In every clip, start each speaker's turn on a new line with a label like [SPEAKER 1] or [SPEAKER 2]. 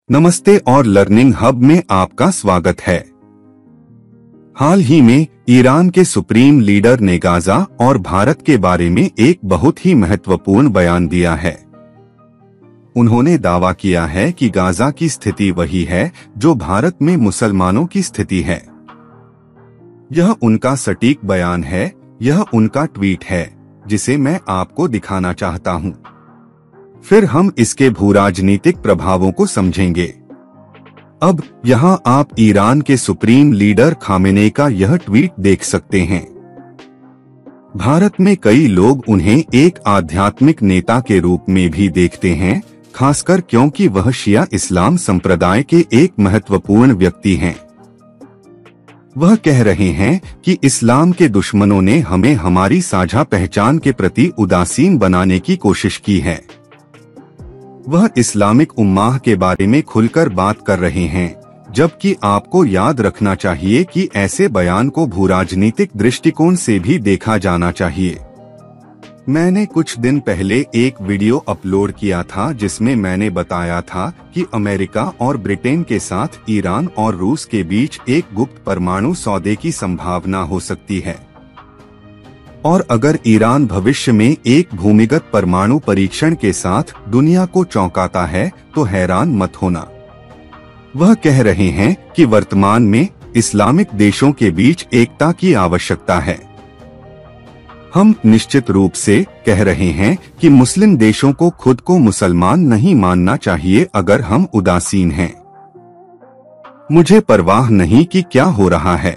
[SPEAKER 1] नमस्ते और learning hub में आपका स्वागत है। हाल ही में ईरान के सुप्रीम लीडर ने गाजा और भारत के बारे में एक बहुत ही महत्वपूर्ण बयान दिया है। उन्होंने दावा किया है कि गाजा की स्थिति वही है जो भारत में मुसलमानों की स्थिति है। यह उनका सटीक बयान है, यह उनका ट्वीट है जिसे मैं आपको दिखाना चाहता हूं। फिर हम इसके भूराजनीतिक प्रभावों को समझेंगे। अब यहाँ आप ईरान के सुप्रीम लीडर खामेनेई का यह ट्वीट देख सकते हैं। भारत में कई लोग उन्हें एक आध्यात्मिक नेता के रूप में भी देखते हैं, खासकर क्योंकि वह शिया इस्लाम संप्रदाय के एक महत्वपूर्ण व्यक्ति हैं। वह कह रहे हैं कि इस्लाम के दुश्मनों ने हमें हमारी साझा पहचान के प्रति उदासीन बनाने की कोशिश की है। वह इस्लामिक उम्माह के बारे में खुलकर बात कर रहे हैं, जबकि आपको याद रखना चाहिए कि ऐसे बयान को भूराजनीतिक दृष्टिकोण से भी देखा जाना चाहिए। मैंने कुछ दिन पहले एक वीडियो अपलोड किया था जिसमें मैंने बताया था कि अमेरिका और ब्रिटेन के साथ ईरान और रूस के बीच एक गुप्त परमाणु सौदे की संभावना हो सकती है। और अगर ईरान भविष्य में एक भूमिगत परमाणु परीक्षण के साथ दुनिया को चौंकाता है तो हैरान मत होना। वह कह रहे हैं कि वर्तमान में इस्लामिक देशों के बीच एकता की आवश्यकता है। हम निश्चित रूप से कह रहे हैं कि मुस्लिम देशों को खुद को मुसलमान नहीं मानना चाहिए अगर हम उदासीन हैं। मुझे परवाह नहीं कि क्या हो रहा है।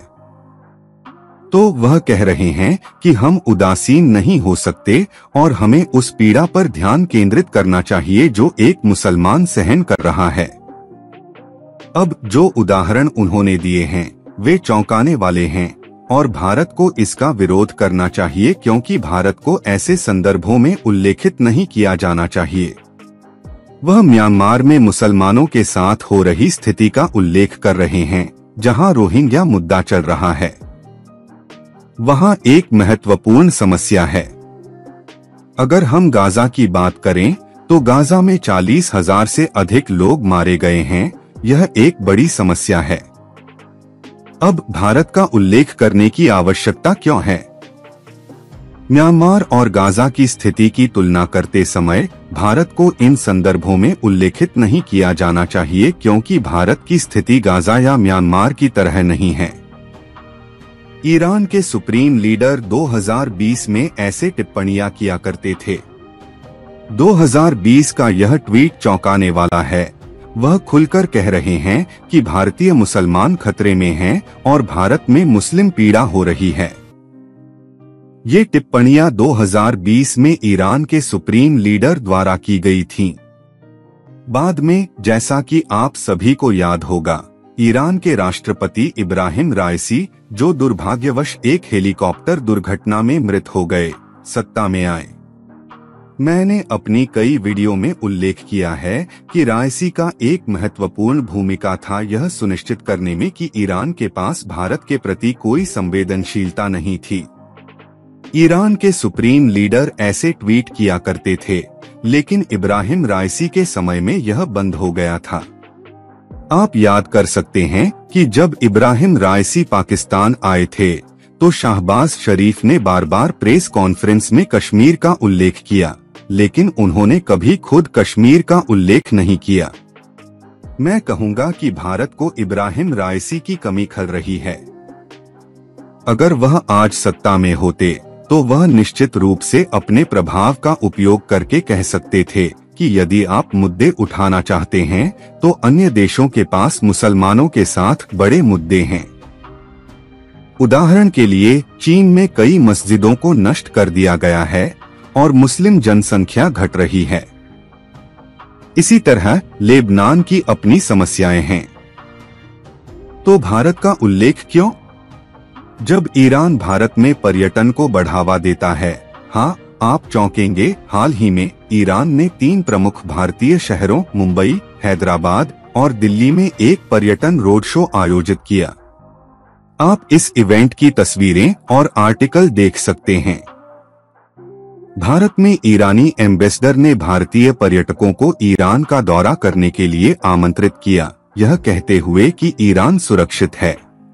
[SPEAKER 1] तो वह कह रहे हैं कि हम उदासीन नहीं हो सकते और हमें उस पीड़ा पर ध्यान केंद्रित करना चाहिए जो एक मुसलमान सहन कर रहा है। अब जो उदाहरण उन्होंने दिए हैं वे चौंकाने वाले हैं और भारत को इसका विरोध करना चाहिए, क्योंकि भारत को ऐसे संदर्भों में उल्लेखित नहीं किया जाना चाहिए। वह म्यांमार में मुसलमानों के साथ हो रही स्थिति का उल्लेख कर रहे हैं, जहां रोहिंग्या मुद्दा चल रहा है। वहां एक महत्वपूर्ण समस्या है। अगर हम गाजा की बात करें तो गाजा में 40,000 से अधिक लोग मारे गए हैं। यह एक बड़ी समस्या है। अब भारत का उल्लेख करने की आवश्यकता क्यों है? म्यांमार और गाजा की स्थिति की तुलना करते समय भारत को इन संदर्भों में उल्लेखित नहीं किया जाना चाहिए, क्योंकि भारत की स्थिति गाजा या म्यांमार की तरह नहीं है। ईरान के सुप्रीम लीडर 2020 में ऐसे टिप्पणियां किया करते थे। 2020 का यह ट्वीट चौंकाने वाला है। वह खुलकर कह रहे हैं कि भारतीय मुसलमान खतरे में हैं और भारत में मुस्लिम पीड़ा हो रही है। ये टिप्पणियां 2020 में ईरान के सुप्रीम लीडर द्वारा की गई थीं। बाद में, जैसा कि आप सभी को याद होगा, ईरान के राष्ट्रपति इब्राहिम राइसी, जो दुर्भाग्यवश एक हेलीकॉप्टर दुर्घटना में मृत हो गए, सत्ता में आए। मैंने अपनी कई वीडियो में उल्लेख किया है कि राइसी का एक महत्वपूर्ण भूमिका था यह सुनिश्चित करने में कि ईरान के पास भारत के प्रति कोई संवेदनशीलता नहीं थी। ईरान के सुप्रीम लीडर ऐसे ट्वीट किया करते थे, लेकिन इब्राहिम राइसी के समय में यह बंद हो गया था। आप याद कर सकते हैं कि जब इब्राहिम राइसी पाकिस्तान आए थे तो शाहबाज शरीफ ने बार बार प्रेस कॉन्फ्रेंस में कश्मीर का उल्लेख किया, लेकिन उन्होंने कभी खुद कश्मीर का उल्लेख नहीं किया। मैं कहूंगा कि भारत को इब्राहिम राइसी की कमी खल रही है। अगर वह आज सत्ता में होते तो वह निश्चित रूप से अपने प्रभाव का उपयोग करके कह सकते थे कि यदि आप मुद्दे उठाना चाहते हैं तो अन्य देशों के पास मुसलमानों के साथ बड़े मुद्दे हैं। उदाहरण के लिए, चीन में कई मस्जिदों को नष्ट कर दिया गया है और मुस्लिम जनसंख्या घट रही है। इसी तरह लेबनान की अपनी समस्याएं हैं। तो भारत का उल्लेख क्यों? जब ईरान भारत में पर्यटन को बढ़ावा देता है, हाँ, आप चौंकेंगे, हाल ही में ईरान ने 3 प्रमुख भारतीय शहरों मुंबई, हैदराबाद और दिल्ली में एक पर्यटन रोड शो आयोजित किया। आप इस इवेंट की तस्वीरें और आर्टिकल देख सकते हैं। भारत में ईरानी एम्बेसडर ने भारतीय पर्यटकों को ईरान का दौरा करने के लिए आमंत्रित किया, यह कहते हुए कि ईरान सुरक्षित है।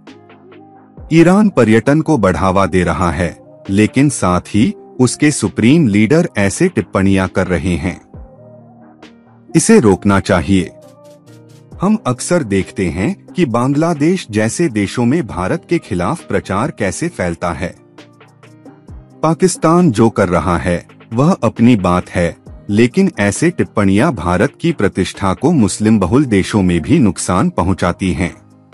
[SPEAKER 1] ईरान पर्यटन को बढ़ावा दे रहा है, लेकिन साथ ही उसके सुप्रीम लीडर ऐसे टिप्पणियां कर रहे हैं। इसे रोकना चाहिए। हम अक्सर देखते हैं कि बांग्लादेश जैसे देशों में भारत के खिलाफ प्रचार कैसे फैलता है। पाकिस्तान जो कर रहा है वह अपनी बात है, लेकिन ऐसे टिप्पणियां भारत की प्रतिष्ठा को मुस्लिम बहुल देशों में भी नुकसान पहुंचाती हैं।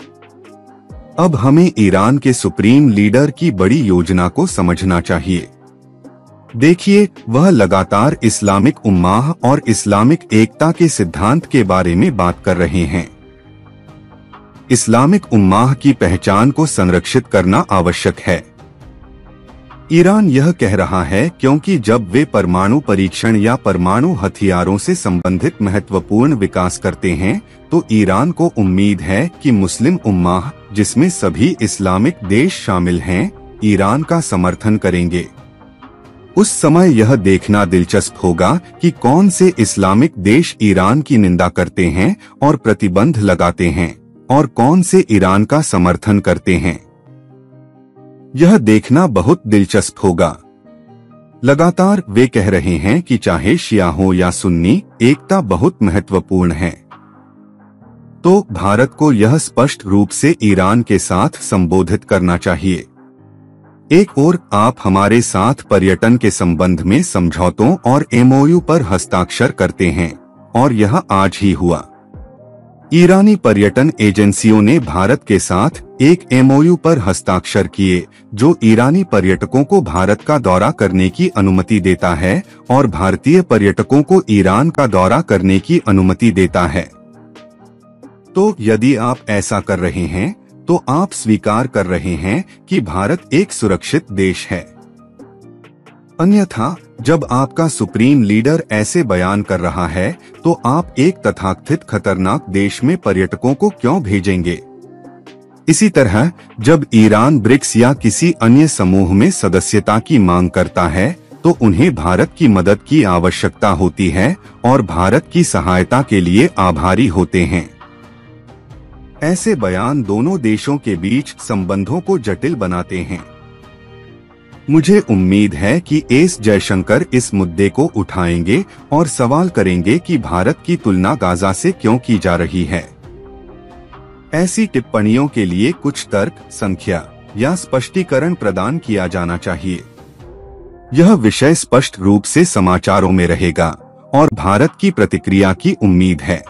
[SPEAKER 1] अब हमें ईरान के सुप्रीम लीडर की बड़ी योजना को समझना चाहिए। देखिए, वह लगातार इस्लामिक उम्माह और इस्लामिक एकता के सिद्धांत के बारे में बात कर रहे हैं। इस्लामिक उम्माह की पहचान को संरक्षित करना आवश्यक है। ईरान यह कह रहा है क्योंकि जब वे परमाणु परीक्षण या परमाणु हथियारों से संबंधित महत्वपूर्ण विकास करते हैं, तो ईरान को उम्मीद है कि मुस्लिम उम्माह, जिसमें सभी इस्लामिक देश शामिल हैं, ईरान का समर्थन करेंगे। उस समय यह देखना दिलचस्प होगा कि कौन से इस्लामिक देश ईरान की निंदा करते हैं और प्रतिबंध लगाते हैं, और कौन से ईरान का समर्थन करते हैं। यह देखना बहुत दिलचस्प होगा। लगातार वे कह रहे हैं कि चाहे शिया हो या सुन्नी, एकता बहुत महत्वपूर्ण है। तो भारत को यह स्पष्ट रूप से ईरान के साथ संबोधित करना चाहिए। एक ओर आप हमारे साथ पर्यटन के संबंध में समझौतों और एमओयू पर हस्ताक्षर करते हैं, और यह आज ही हुआ। ईरानी पर्यटन एजेंसियों ने भारत के साथ एक एमओयू पर हस्ताक्षर किए, जो ईरानी पर्यटकों को भारत का दौरा करने की अनुमति देता है और भारतीय पर्यटकों को ईरान का दौरा करने की अनुमति देता है। तो यदि आप ऐसा कर रहे हैं, तो आप स्वीकार कर रहे हैं कि भारत एक सुरक्षित देश है। अन्यथा, जब आपका सुप्रीम लीडर ऐसे बयान कर रहा है, तो आप एक तथाकथित खतरनाक देश में पर्यटकों को क्यों भेजेंगे? इसी तरह, जब ईरान ब्रिक्स या किसी अन्य समूह में सदस्यता की मांग करता है, तो उन्हें भारत की मदद की आवश्यकता होती है और भारत की सहायता के लिए आभारी होते हैं। ऐसे बयान दोनों देशों के बीच संबंधों को जटिल बनाते हैं। मुझे उम्मीद है कि एस जयशंकर इस मुद्दे को उठाएंगे और सवाल करेंगे कि भारत की तुलना गाजा से क्यों की जा रही है। ऐसी टिप्पणियों के लिए कुछ तर्क, संख्या या स्पष्टीकरण प्रदान किया जाना चाहिए। यह विषय स्पष्ट रूप से समाचारों में रहेगा और भारत की प्रतिक्रिया की उम्मीद है।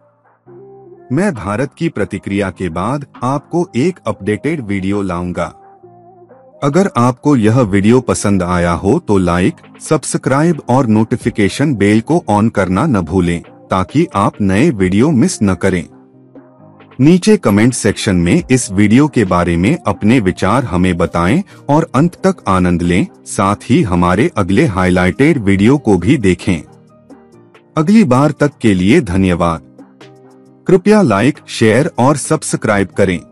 [SPEAKER 1] मैं भारत की प्रतिक्रिया के बाद आपको एक अपडेटेड वीडियो लाऊंगा। अगर आपको यह वीडियो पसंद आया हो तो लाइक, सब्सक्राइब और नोटिफिकेशन बेल को ऑन करना न भूलें, ताकि आप नए वीडियो मिस न करें। नीचे कमेंट सेक्शन में इस वीडियो के बारे में अपने विचार हमें बताएं और अंत तक आनंद लें। साथ ही हमारे अगले हाइलाइटेड वीडियो को भी देखें। अगली बार तक के लिए धन्यवाद। कृपया लाइक, शेयर और सब्सक्राइब करें।